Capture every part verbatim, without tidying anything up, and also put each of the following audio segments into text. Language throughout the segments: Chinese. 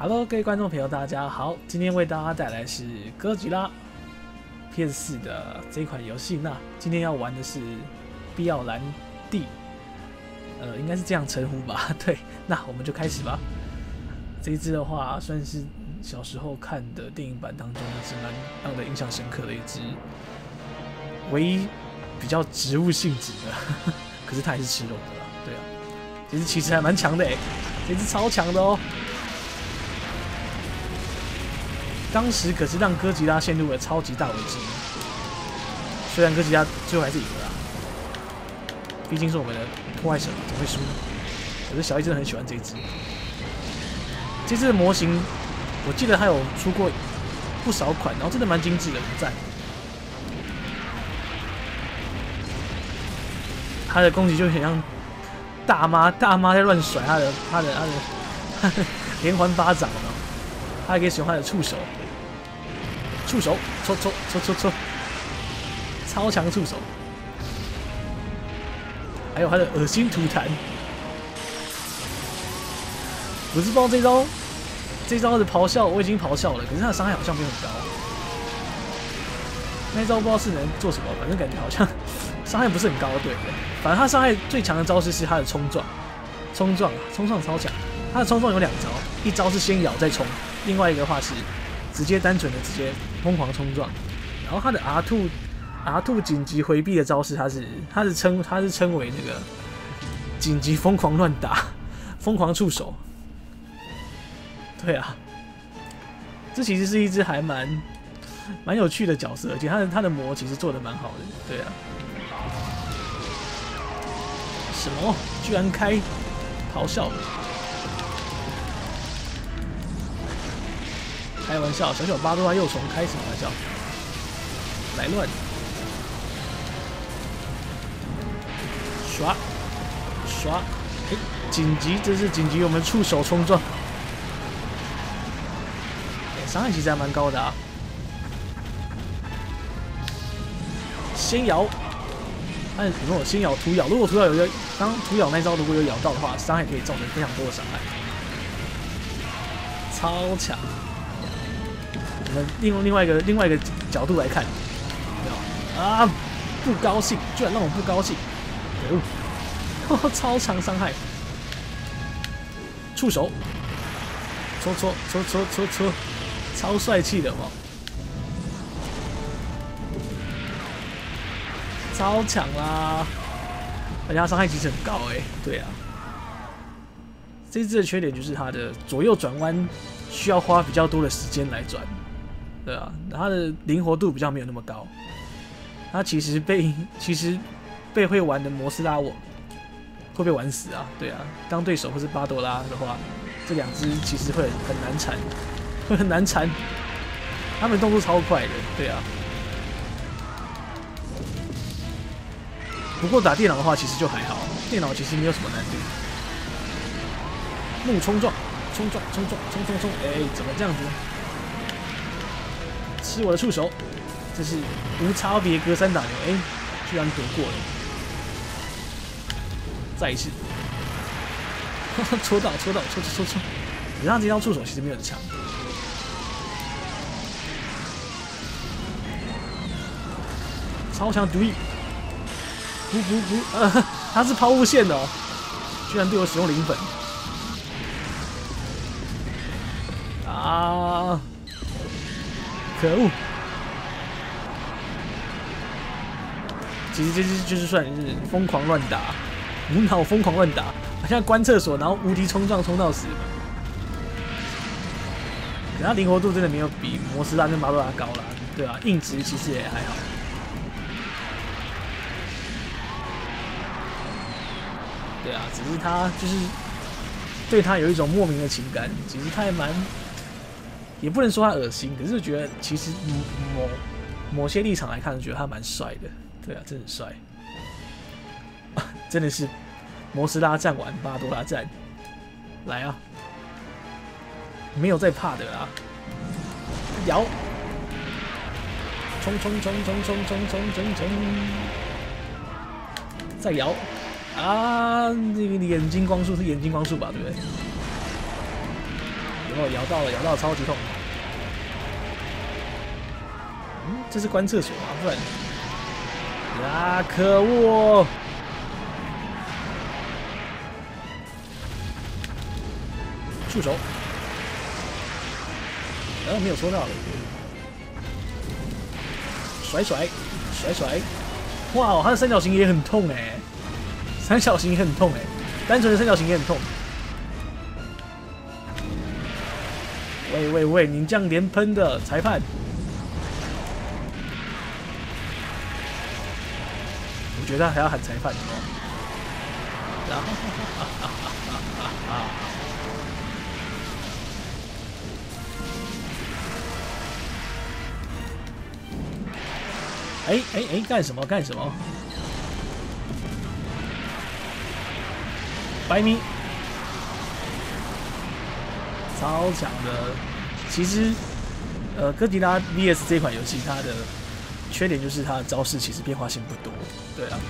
Hello， 各位观众朋友，大家好！今天为大家带来是哥吉拉 P S 四 的这款游戏。那今天要玩的是比奥兰蒂，呃，应该是这样称呼吧？对，那我们就开始吧。这一支的话，算是小时候看的电影版当中是蛮让人印象深刻的一支，唯一比较植物性质的，可是它还是吃肉的啦。对啊，这支其实还蛮强的诶，这支超强的哦。 当时可是让哥吉拉陷入了超级大危机，虽然哥吉拉最后还是赢了啦，毕竟是我们的破坏神，怎么会输呢？可是小易真的很喜欢这一只。这只的模型，我记得它有出过不少款，然后真的蛮精致的，很赞。它的攻击就很像大妈，大妈在乱甩她的她的她的她的连环巴掌哦，她还可以使用她的触手。 触手，戳戳戳戳戳，超强触手，还有他的恶心吐痰。我是不知道这招，这招的咆哮我已经咆哮了，可是他的伤害好像没有很高。那一招不知道是能做什么，反正感觉好像伤害不是很高，对不对？反正他伤害最强的招式是他的冲撞，冲撞啊，冲撞超强。他的冲撞有两招，一招是先咬再冲，另外一个的话是。 直接单纯的直接疯狂冲撞，然后他的 R 二 R 二 紧急回避的招式，它是它是称它是称为那个紧急疯狂乱打，疯狂触手。对啊，这其实是一只还蛮蛮有趣的角色，而且它的它的模其实做的蛮好的。对啊，什么居然开咆哮？ 开玩笑，小小巴多拉幼虫开什么玩笑？来乱！刷刷！哎，紧急，这是紧急，我们触手冲撞。哎，伤害其实还蛮高的啊。先咬，按如果先咬涂咬，如果涂咬有刚涂咬那招如果有咬到的话，伤害可以造成非常多的伤害，超强。 我们另另外一个另外一个角度来看，有没有啊？不高兴，居然让我不高兴，可恶！超强伤害，触手，戳戳戳戳戳戳，超帅气的嘛！超强啦！而且它伤害其实很高哎、欸，对啊。这只的缺点就是它的左右转弯需要花比较多的时间来转。 对啊，它的灵活度比较没有那么高。它其实被其实被会玩的摩斯拉我会被玩死啊。对啊，当对手或是巴多拉的话，这两只其实会很难缠，会很难缠。他们动作超快的，对啊。不过打电脑的话，其实就还好，电脑其实没有什么难度。怒冲撞，冲撞，冲撞，冲冲冲！哎，怎么这样子呢？ 吃我的触手，这是无差别隔三打牛，哎、欸，居然躲过了！再一次，戳到，戳到，戳戳戳戳！可是他这招触手其实没有很强，超强毒液，不不不，呃，他是抛物线的、哦，居然对我使用零粉啊！ 可恶！其实这只就是算是疯狂乱打，无脑疯狂乱打，好像关厕所，然后无敌冲撞冲到死。可它灵活度真的没有比摩斯拉跟巴多拉高啦，对啊，硬直其实也还好。对啊，只是他就是对他有一种莫名的情感，其实他还蛮。 也不能说他恶心，可是觉得其实某某些立场来看，觉得他蛮帅的。对啊，真的很帅，真的是摩斯拉战完巴多拉战，来啊，没有在怕的啦，摇，冲冲冲冲冲冲冲冲冲，再摇啊！这个眼睛光束是眼睛光束吧，对不对？ 有没有咬到了？咬到超级痛。嗯，这是观测所啊，不然。啊，可恶！触手，然后没有戳到了。甩甩，甩甩，哇，他的三角形也很痛哎、欸，三角形也很痛哎、欸，单纯的三角形也很痛。喂喂喂，你这样连喷的裁判！我觉得还要喊裁判哦。然后，哈哈哈哈哈！哎哎哎，干什么干什么？白米，超强的。其实，呃，哥吉拉 V S 这款游戏，它的缺点就是它的招式其实变化性不多。对啊，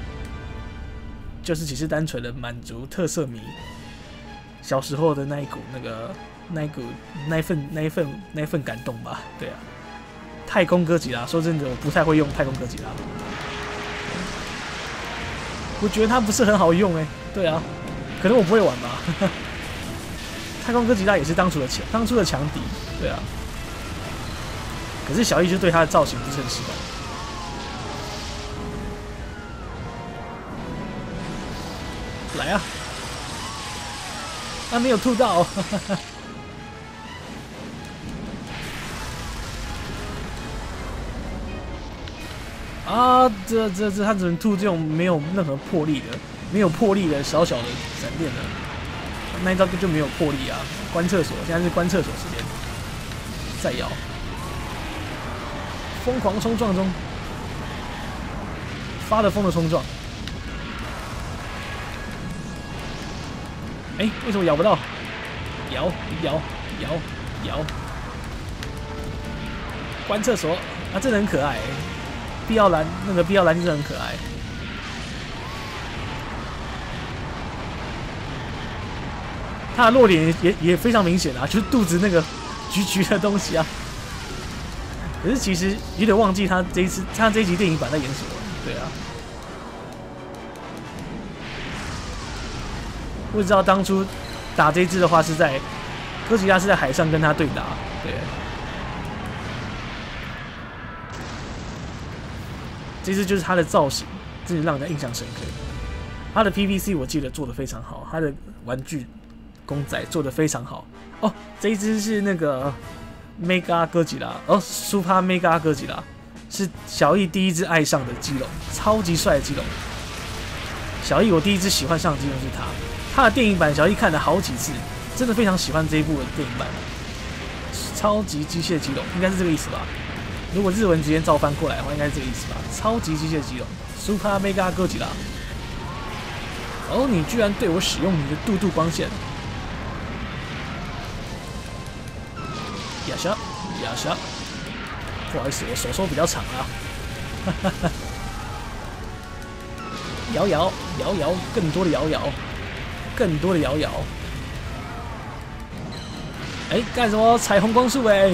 就是只是单纯的满足特色迷小时候的那一股那个那一股那一份那一份那一份感动吧。对啊。太空哥吉拉，说真的，我不太会用太空哥吉拉，我觉得它不是很好用哎、欸。对啊，可能我不会玩吧。太空哥吉拉也是当初的强，当初的强敌。对啊，可是小易就对他的造型不是很喜欢。来啊！他、啊、没有吐到。啊，这这这，他只能吐这种没有任何魄力的、没有魄力的小小的闪电的，那一招就没有魄力啊！观测所，现在是观测所时间，再摇，疯狂冲撞中，发了疯的冲撞。哎，为什么咬不到？摇摇摇摇，观测所啊，真的很可爱、欸。必要蓝那个必要蓝真的很可爱，他的弱点也也也非常明显啊，就是肚子那个橘橘的东西啊。可是其实有点忘记他这一次他这一集电影版在演什么，对啊。不知道当初打这一只的话是在哥吉拉是在海上跟他对打，对。这次就是它的造型，真的让人印象深刻。它的 P V C 我记得做的非常好，它的玩具公仔做的非常好。哦，这一只是那个 Mega 哥吉拉，哦 ，Super Mega 哥吉拉，是小易第一只爱上的基隆，超级帅的基隆。小易我第一只喜欢上的基隆是他，他的电影版小易看了好几次，真的非常喜欢这一部的电影版。超级机械基隆，应该是这个意思吧？如果日文直接照翻过来的话，应该是这个意思吧？超级机械基隆 ，Super Mega 哥吉拉。哦，你居然对我使用你的肚肚光线！亚莎，亚莎，不好意思，我手手比较长啊。哈哈哈。摇摇摇摇，更多的摇摇，更多的摇摇。哎，干什么？彩虹光束哎！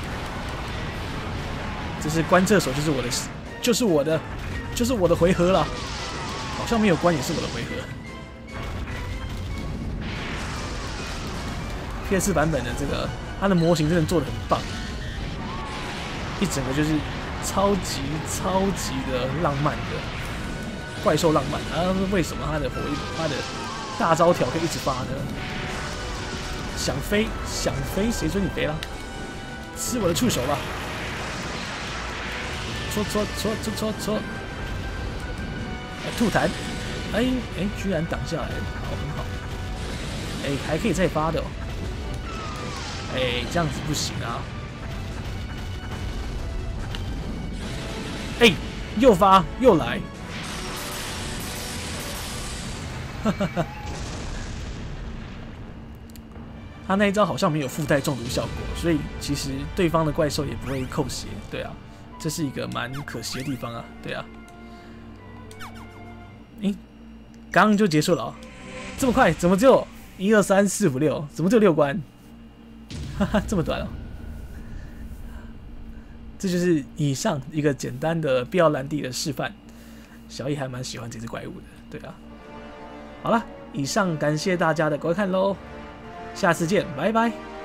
这是观测所，就是我的，就是我的，就是我的回合了。好像没有关也是我的回合。P S 版本的这个，它的模型真的做的很棒，一整个就是超级超级的浪漫的怪兽浪漫。啊，为什么它的火力，它的大招条可以一直发呢？想飞想飞，谁准你飞了？吃我的触手吧！戳戳戳戳戳戳！吐痰！哎哎，居然挡下来了，好很好。哎，还可以再发的哦。哎，这样子不行啊！哎，又发又来！哈哈哈。他那一招好像没有附带中毒效果，所以其实对方的怪兽也不会扣血。对啊，这是一个蛮可惜的地方啊。对啊。诶，刚刚就结束了、哦，这么快？怎么只有一二三四五六？怎么只有六关？ 哈哈，这么短哦。这就是以上一个简单的必要兰蒂的示范。小易还蛮喜欢这只怪物的，对啊。好了，以上感谢大家的观看喽，下次见，拜拜。